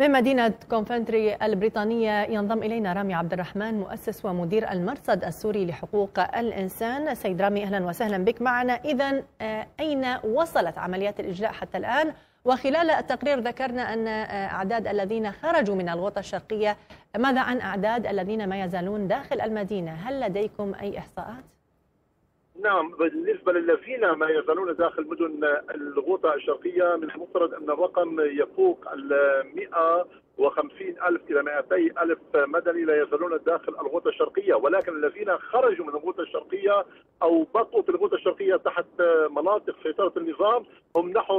من مدينة كونفنتري البريطانية ينضم إلينا رامي عبد الرحمن، مؤسس ومدير المرصد السوري لحقوق الإنسان. سيد رامي، أهلا وسهلا بك معنا. إذن أين وصلت عمليات الإجلاء حتى الآن؟ وخلال التقرير ذكرنا أن أعداد الذين خرجوا من الغوطة الشرقية، ماذا عن أعداد الذين ما يزالون داخل المدينة؟ هل لديكم أي إحصاءات؟ نعم، بالنسبة للذين ما يزالون داخل مدن الغوطة الشرقية من المفترض أن الرقم يفوق 150,000 إلى 200,000 مدني لا يزالون داخل الغوطة الشرقية، ولكن الذين خرجوا من الغوطة الشرقية أو بقوا في الغوطة الشرقية تحت مناطق سيطرة النظام هم نحو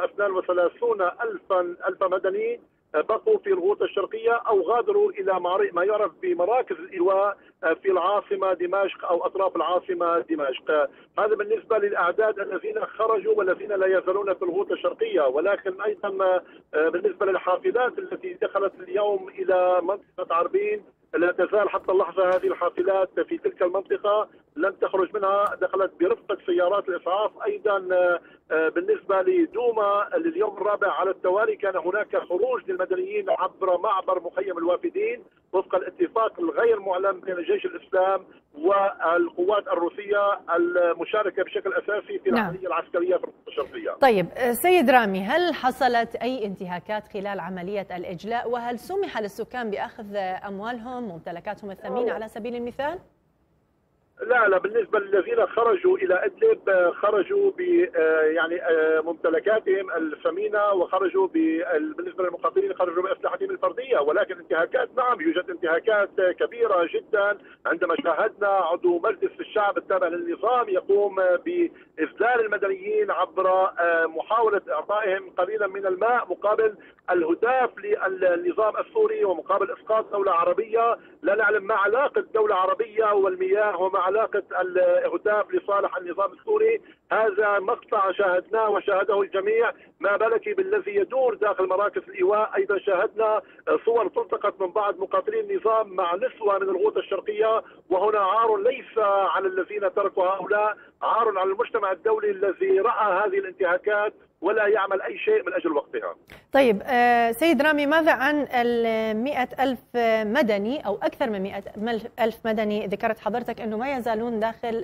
132,000 مدني بقوا في الغوطة الشرقية أو غادروا إلى ما يعرف بمراكز الإيواء في العاصمة دمشق أو أطراف العاصمة دمشق. هذا بالنسبة للأعداد الذين خرجوا والذين لا يزالون في الغوطة الشرقية. ولكن أيضا بالنسبة للحافلات التي دخلت اليوم إلى منطقة عربين، لا تزال حتى اللحظة هذه الحافلات في تلك المنطقة لم تخرج منها، دخلت برفقة سيارات الإسعاف. أيضا بالنسبة لدوما لليوم الرابع على التوالي كان هناك خروج للمدنيين عبر معبر مخيم الوافدين وفق الاتفاق الغير معلن بين جيش الإسلام والقوات الروسية المشاركة بشكل أساسي في العملية العسكرية في الغوطة الشرقية. طيب سيد رامي، هل حصلت أي انتهاكات خلال عملية الإجلاء؟ وهل سمح للسكان بأخذ أموالهم ممتلكاتهم الثمينة على سبيل المثال؟ لا، بالنسبة للذين خرجوا إلى إدلب خرجوا ب يعني ممتلكاتهم الثمينة، وخرجوا بالنسبة للمقاتلين خرجوا بأسلحتهم الفردية. ولكن انتهاكات، نعم يوجد انتهاكات كبيرة جدا. عندما شاهدنا عضو مجلس الشعب التابع للنظام يقوم بإذلال المدنيين عبر محاولة إعطائهم قليلا من الماء مقابل الهتاف للنظام السوري ومقابل إسقاط دولة عربية. لا نعلم ما علاقة دولة عربية والمياه وما علاقة الهتاف لصالح النظام السوري. هذا مقطع شاهدناه وشاهده الجميع، ما بالك بالذي يدور داخل مراكز الإيواء. أيضا شاهدنا صور تلتقط من بعض مقاتلين النظام مع نسوة من الغوطة الشرقية، وهنا عار ليس على الذين تركوا هؤلاء، عار على المجتمع الدولي الذي رأى هذه الانتهاكات ولا يعمل أي شيء من أجل وقتها. طيب سيد رامي، ماذا عن 100,000 مدني أو أكثر من 100,000 مدني ذكرت حضرتك أنه ما يزالون داخل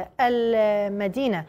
المدينة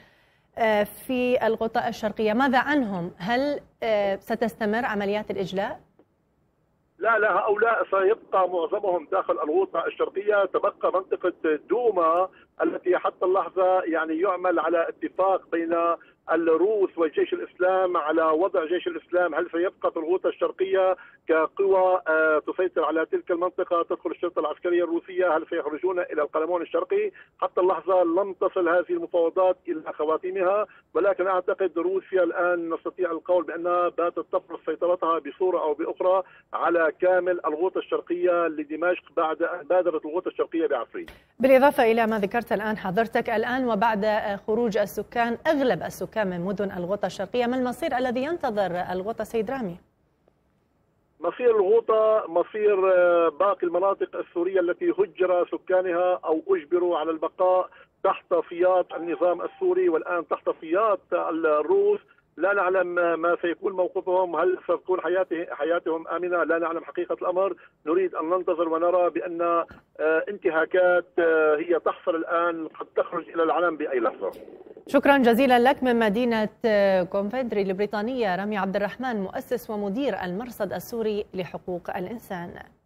في الغوطة الشرقية؟ ماذا عنهم؟ هل ستستمر عمليات الإجلاء؟ لا، هؤلاء سيبقى معظمهم داخل الغوطة الشرقية. تبقى منطقة دوما التي حتى اللحظة يعني يعمل على اتفاق بين الروس وجيش الإسلام على وضع جيش الإسلام. هل سيبقى في الغوطة الشرقية كقوى تسيطر على تلك المنطقة تدخل الشرطة العسكرية الروسية؟ هل سيخرجون إلى القلمون الشرقي؟ حتى اللحظة لم تصل هذه المفاوضات إلى خواتيمها، ولكن أعتقد روسيا الآن نستطيع القول بأنها باتت تفرض سيطرتها بصورة أو بأخرى على كامل الغوطة الشرقية لدمشق بعد أن بادرت الغوطة الشرقية بعفرين. بالإضافة إلى ما ذكرت الآن حضرتك، الآن وبعد خروج السكان أغلب السكان من مدن الغوطة الشرقية، ما المصير الذي ينتظر الغوطة سيد رامي؟ مصير الغوطة مصير باقي المناطق السورية التي هجر سكانها أو أجبروا على البقاء تحت سياط النظام السوري والآن تحت سياط الروس. لا نعلم ما سيكون موقفهم، هل ستكون حياتهم آمنة؟ لا نعلم حقيقة الأمر. نريد أن ننتظر ونرى بأن انتهاكات هي تحصل الآن قد تخرج إلى العلن بأي لحظة. شكرا جزيلا لك من مدينة كونفنتري البريطانية رامي عبد الرحمن، مؤسس ومدير المرصد السوري لحقوق الإنسان.